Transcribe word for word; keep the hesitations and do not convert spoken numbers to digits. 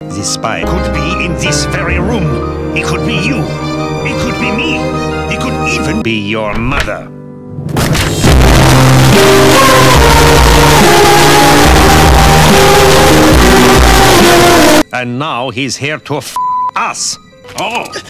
The spy could be in this very room. It could be you. It could be me. It could even be your mother. And now he's here to f*** us. Oh!